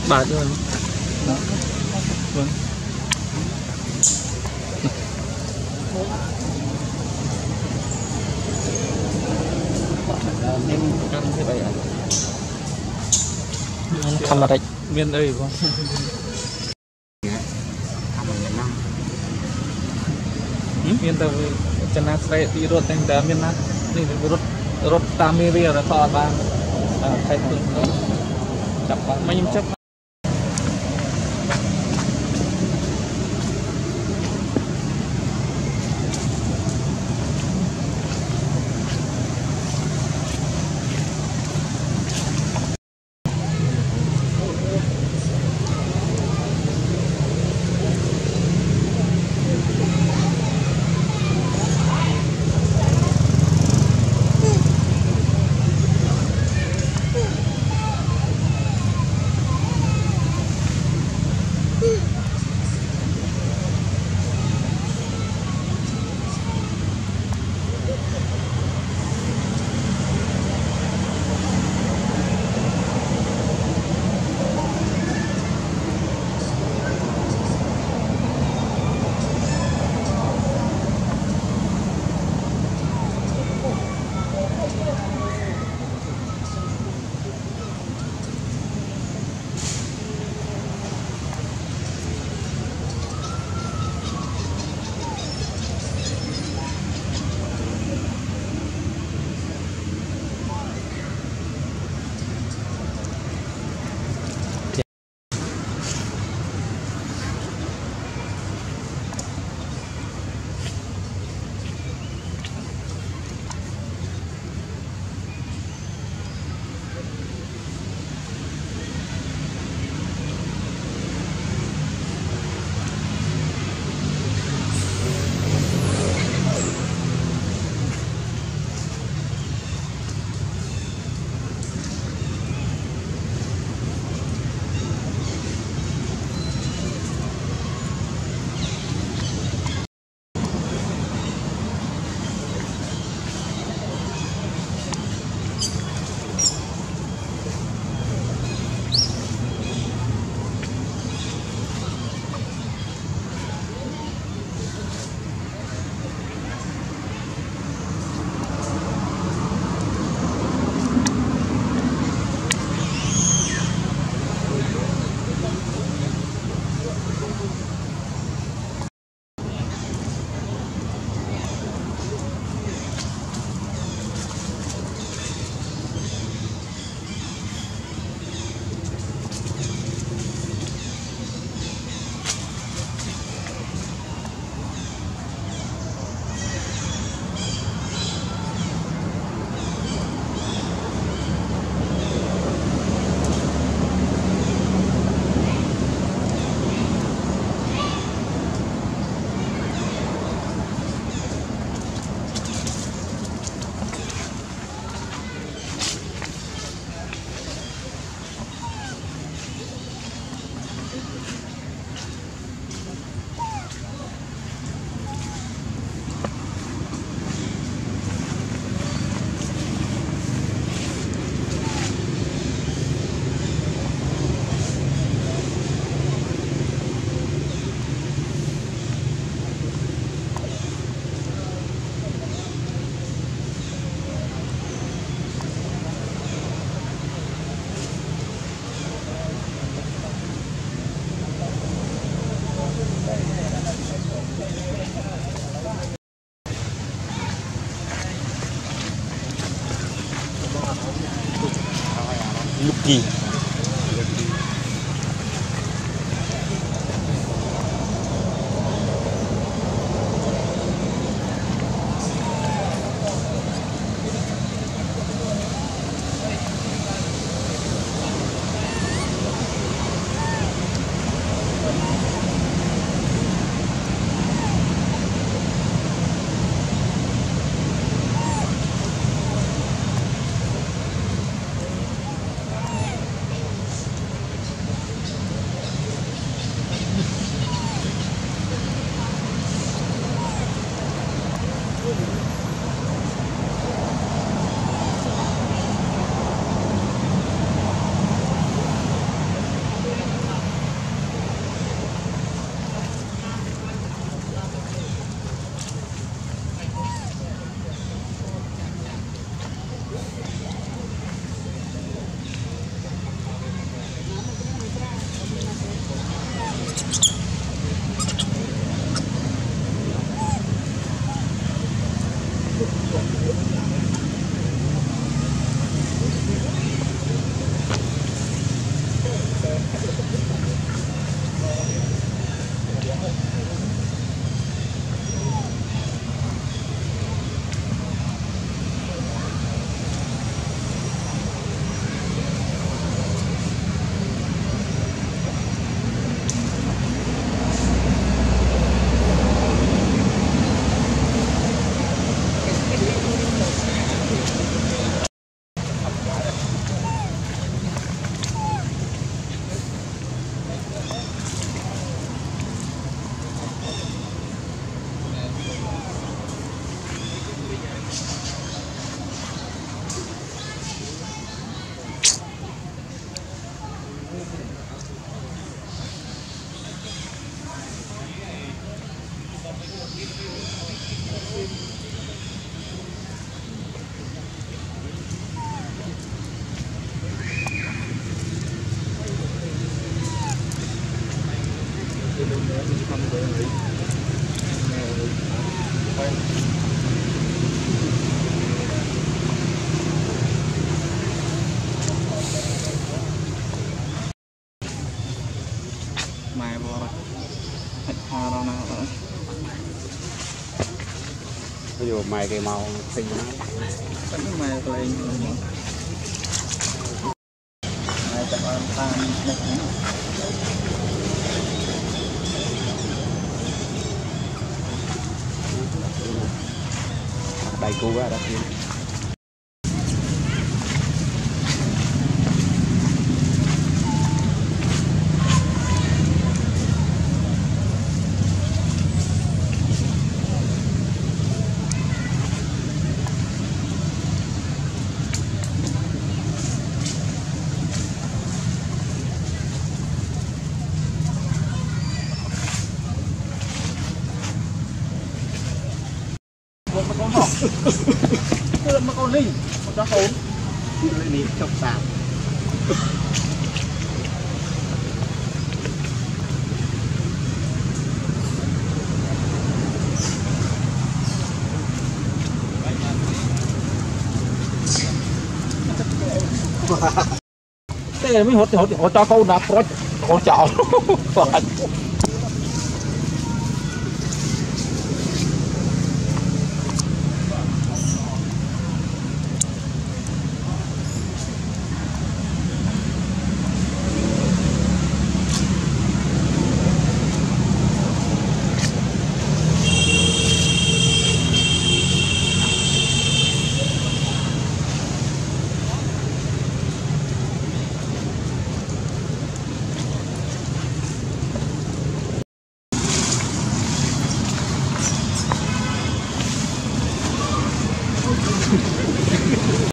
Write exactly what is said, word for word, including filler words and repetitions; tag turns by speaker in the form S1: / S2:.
S1: bà cho mình đó vâng em căn thế vậy à không mà đấy miền đây không miền tây chân nát say thì rốt thành đá miền nátนี่รถรถตามมีเรียแล้วต่อบ้านใครตึงจับบ้านไม่ยิ้มจับ
S2: gì
S1: mày bò thịt hoa đâu nào đó
S2: ví dụ mày cái màu xinh nó
S1: cái mày lên mày chặt ăn tan nhặt
S2: đầy cua ra đó kia
S1: một con hổ một con linh một con hổ
S2: lên đi chọc sạp
S1: thế mới hốt hốt hốt cho câu đã có có chảo